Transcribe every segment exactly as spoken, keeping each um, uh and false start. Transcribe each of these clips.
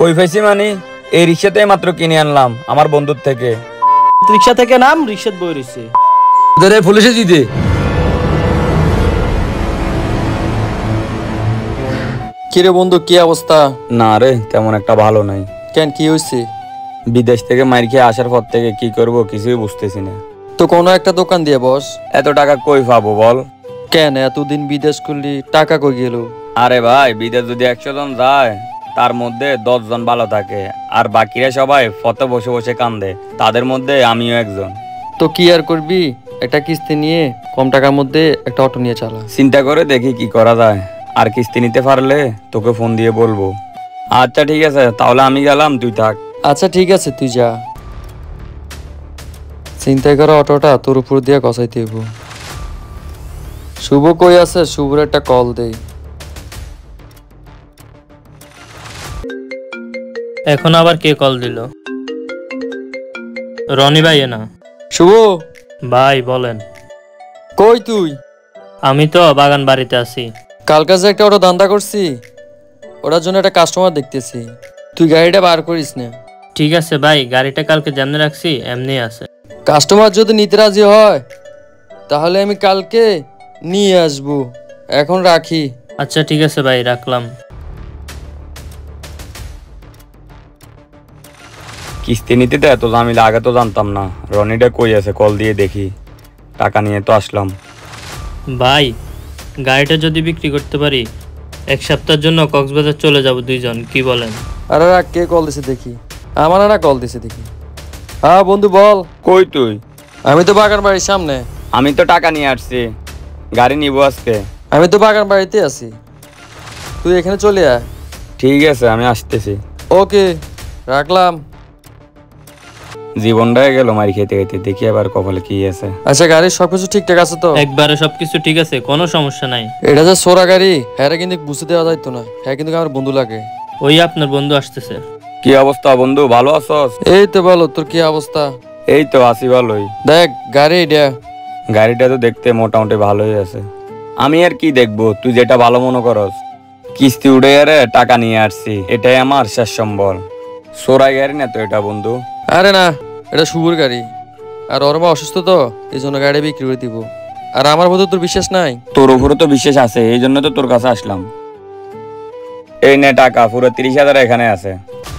কই পাইছি মানে এই রিক্সাতে মাত্র কিনে আনলাম আমার বন্ধুর থেকে। রিক্সা থেকে নাম, রিক্সাত বই রইছে। ধরে পুলিশে দিতে। কিরে বন্ধু, কি অবস্থা? না রে, তেমন একটা ভালো নাই। কেন, কি হয়েছে? বিদেশ থেকে মাইর খেয়ে আসার পর থেকে কি করব কিছুই বুঝতেছি না। তো কোনো একটা দোকান দিয়ে বস। এত টাকা কই পাবো বল? কেন এতদিন বিদেশ করলি, টাকা কই গেল? আরে ভাই, বিদেশ যদি একশো জন যায় তার মধ্যে দশ জন ভালো থাকে, আর বাকিরা সবাই ফটো বসে বসে কান্দে, তাদের মধ্যে আমিও একজন। তো কি আর করবি, একটা কিস্তি নিয়ে কম টাকার মধ্যে একটা অটো নিয়ে চালা। চিন্তা করে দেখি কি করা যায়, আর কিস্তি নিতে পারলে তোকে ফোন দিয়ে বলবো। আচ্ছা ঠিক আছে, তাহলে আমি গেলাম, তুই থাক। আচ্ছা ঠিক আছে, তুই যা। চিন্তা করা অটোটা তোর উপর দিয়ে কষাইতে হইব। শুভ কই আছে? শুভর একটা কল দেই। এখন আবার কে কল দিল? রনি ভাই না? শুভ ভাই বলেন। কই তুই? আমি তো বাগান বাড়িতে আছি। কাল কাছে একটা অটো ধান্দা করছি, ওটার জন্য একটা কাস্টমার দেখতেছি। তুই গাড়িটা বার করিস না। ঠিক আছে ভাই, গাড়িটা কালকে যেমনি রাখছি এমনি আছে। কাস্টমার যদি নিতে রাজি হয় তাহলে আমি কালকে নিয়ে আসবো। এখন রাখি। আচ্ছা ঠিক আছে ভাই, রাখলাম। কিস্তি নিতে তো এত ঝামেলা, আগে তো জানতাম না। রনিটা কই আছে, কল দিয়ে দেখি। টাকা নিয়ে তো আসলাম। ভাই, গাড়িটা যদি বিক্রি করতে পারি এক সপ্তাহের জন্য কক্সবাজার চলে যাব দুইজন, কি বলেন? আরে রাখ, কে কল দিছে দেখি। আমার না কল দিছে দেখি। হ্যাঁ বন্ধু বল। কই তুই? আমি তো বাগান বাড়ির সামনে। আমি তো টাকা নিয়ে আসছি, গাড়ি নিবো আজকে। আমি তো বাগান বাড়িতে আছি, তুই এখানে চলে আয়। ঠিক আছে, আমি আসতেছি। ওকে, রাখলাম। জীবনটাই গেল মারি খেতে খেতে, দেখি আবার কপালে কি আছে। আচ্ছা, গাড়ির সবকিছু ঠিকঠাক আছে তো? একবারে সবকিছু ঠিক আছে, কোনো সমস্যা নাই। এটা যে সোরা গাড়ি, হ্যাঁ কিন্তু বুঝতে দেওয়া যাইতো না। হ্যাঁ কিন্তু আমার বন্ধু লাগে। ওই আপনার বন্ধু আসতেছে। কি অবস্থা বন্ধু, ভালো আছস? এই তো ভালো, তোর কি অবস্থা? এই তো আছি ভালোই। দেখ গাড়ি এটা। গাড়িটা তো দেখতে মোটামুটি ভালোই আছে। আমি আর কি দেখবো, তুই যেটা ভালো মনে করস। কিস্তি উঠে আরে টাকা নিয়ে আসছি, এটাই আমার শেষ সম্বল। সোরাই গাড়ি না তো এটা বন্ধু। আরে না, এটা শুভর গাড়ি। আর ওর মা অসুস্থ তো, এই জন্য গাড়ি বিক্রি করে দিব। আর আমার মধ্যে তোর বিশ্বাস নাই? তোর উপরে তো বিশ্বাস আছে, এই জন্য তো তোর কাছে আসলাম। এই নে টাকা, পুরো তিরিশ হাজার এখানে আছে।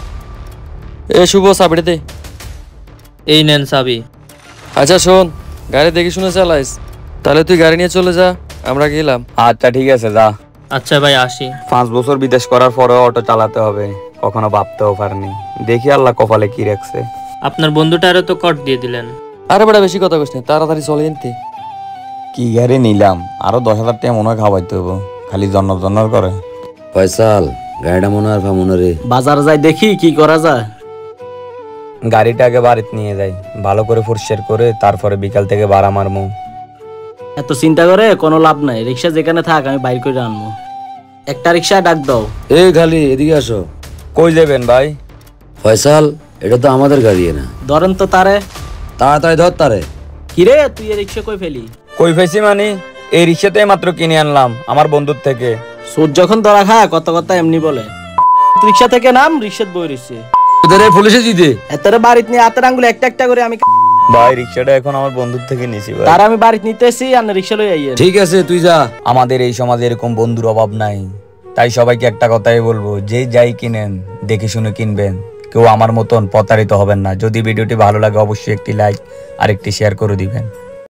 এ শুভ, চাবিটা দে। এই নেন চাবি। আচ্ছা শোন, গাড়ি দেখে শুনে চালাইস। তাহলে তুই গাড়ি নিয়ে চলে যা, আমরা গেলাম। আচ্ছা ঠিক আছে, যা। আচ্ছা ভাই, আসি। পাঁচ বছর বিদেশ করার পরেও অটো চালাতে হবে, কখনো ভাবতেও পারিনি। দেখি আল্লাহ কপালে কি রাখছে। আপনার বন্ধুটারও তো কট দিয়ে দিলেন। আরে বেটা, বেশি কথা কইস না, তাড়াতাড়ি চলে এনতে। কি গাড়ি নিলাম, আরো দশ হাজার টাকা মনে হয় খাওয়াইতে হবো, খালি জন্ম জন্ম করে। ফয়সাল, গাড়িটা মনে আর মনে রে। বাজার যাই দেখি কি করা যায়। গাড়িটা আগে বাড়িতে নিয়ে যাই, ভালো করে পরিষ্কার করে, তারপরে বিকাল থেকে ভাড়া মারমু। এত চিন্তা করে কোনো লাভ নাই, রিক্সা যেখানে থাক আমি বাইর করে আনবো। একটা রিক্সা ডাক দাও। এই খালি এদিকে আসো। কই যাবেন ভাই? ফয়সাল, এটা তো আমাদের গাড়ি না। ধরেন তো তারে। তাড়াতাড়ি ধর তারে। কিরে, তুই এ রিক্সা কই ফেলি? কই পাইছি মানে এই রিক্সাতে মাত্র কিনে আনলাম আমার বন্ধুর থেকে। সুদ যখন ধরা খায় কত কথা এমনি বলে। রিক্সা থেকে নাম, রিক্সাত বই রইছে। ধরে পুলিশে দিতে। এতরে বাড়িতে নিয়ে হাতের আঙ্গুলে একটা একটা করে আমি ভাই রিক্সাটা এখন আমার বন্ধুর থেকে নিছি ভাই। তার আমি বাড়িতে নিতে এসি, আর রিক্সা লই আইয়েন। ঠিক আছে, তুই যা। আমাদের এই সমাজে এরকম বন্ধুর অভাব নাই, তাই সবাইকে একটা কথাই বলবো, যে যাই কিনেন দেখে শুনে কিনবেন, কেউ আমার মতন প্রতারিত হবেন না। যদি ভিডিওটি ভালো লাগে অবশ্যই একটি লাইক আর একটি শেয়ার করে দিবেন।